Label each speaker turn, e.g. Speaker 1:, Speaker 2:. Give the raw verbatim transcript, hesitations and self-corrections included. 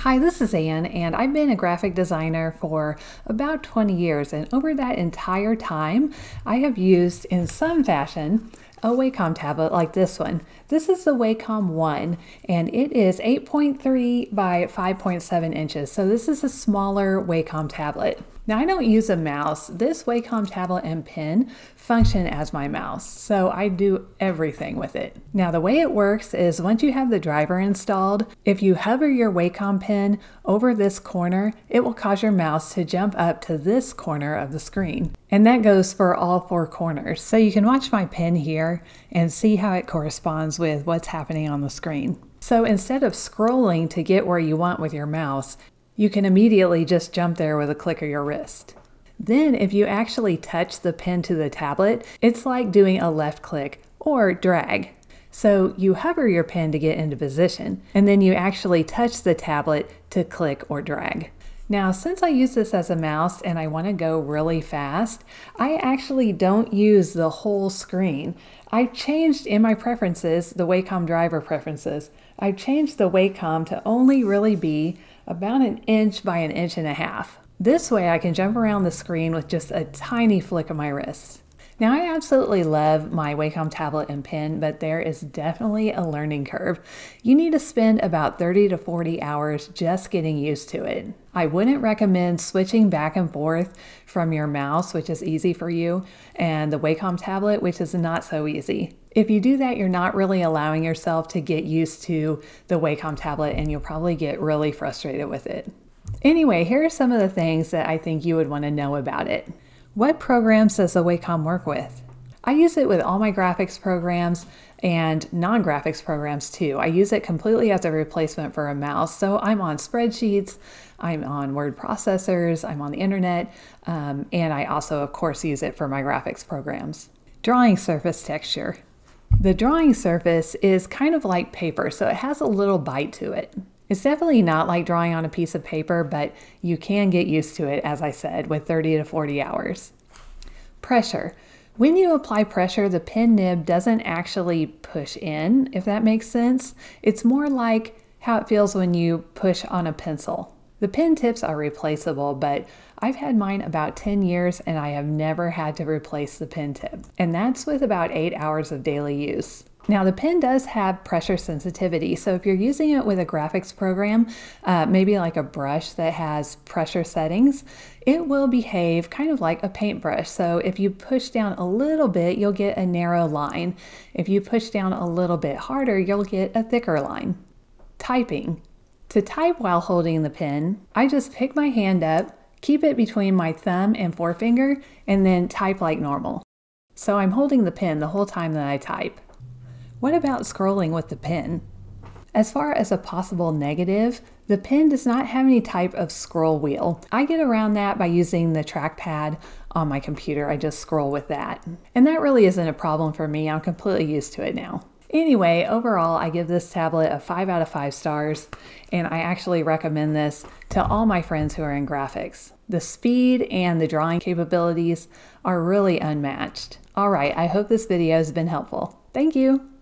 Speaker 1: Hi, this is Ann, and I've been a graphic designer for about twenty years, and over that entire time, I have used in some fashion a Wacom tablet like this one. This is the Wacom one, and it is eight point three by five point seven inches, so this is a smaller Wacom tablet. Now, I don't use a mouse. This Wacom tablet and pen function as my mouse, so I do everything with it. Now, the way it works is once you have the driver installed, if you hover your Wacom pen over this corner, it will cause your mouse to jump up to this corner of the screen. And that goes for all four corners. So you can watch my pen here and see how it corresponds with what's happening on the screen. So instead of scrolling to get where you want with your mouse, you can immediately just jump there with a click of your wrist. Then if you actually touch the pen to the tablet, it's like doing a left click or drag. So you hover your pen to get into position, and then you actually touch the tablet to click or drag. Now, since I use this as a mouse and I want to go really fast, I actually don't use the whole screen. I've changed in my preferences, the Wacom driver preferences, I've changed the Wacom to only really be about an inch by an inch and a half. This way I can jump around the screen with just a tiny flick of my wrist. Now, I absolutely love my Wacom tablet and pen, but there is definitely a learning curve. You need to spend about thirty to forty hours just getting used to it. I wouldn't recommend switching back and forth from your mouse, which is easy for you, and the Wacom tablet, which is not so easy. If you do that, you're not really allowing yourself to get used to the Wacom tablet, and you'll probably get really frustrated with it. Anyway, here are some of the things that I think you would want to know about it. What programs does the Wacom work with? I use it with all my graphics programs and non-graphics programs too. I use it completely as a replacement for a mouse. So I'm on spreadsheets, I'm on word processors, I'm on the internet, um, and I also, of course, use it for my graphics programs. Drawing surface texture. The drawing surface is kind of like paper, so it has a little bite to it. It's definitely not like drawing on a piece of paper, but you can get used to it, as I said, with thirty to forty hours. Pressure. When you apply pressure, the pen nib doesn't actually push in, if that makes sense. It's more like how it feels when you push on a pencil. The pen tips are replaceable, but I've had mine about ten years and I have never had to replace the pen tip. And that's with about eight hours of daily use. Now, the pen does have pressure sensitivity, so if you're using it with a graphics program, uh, maybe like a brush that has pressure settings, it will behave kind of like a paintbrush. So if you push down a little bit, you'll get a narrow line. If you push down a little bit harder, you'll get a thicker line. Typing. To type while holding the pen, I just pick my hand up, keep it between my thumb and forefinger, and then type like normal. So I'm holding the pen the whole time that I type. What about scrolling with the pen? As far as a possible negative, the pen does not have any type of scroll wheel. I get around that by using the trackpad on my computer. I just scroll with that. And that really isn't a problem for me. I'm completely used to it now. Anyway, overall, I give this tablet a five out of five stars, and I actually recommend this to all my friends who are in graphics. The speed and the drawing capabilities are really unmatched. All right, I hope this video has been helpful. Thank you.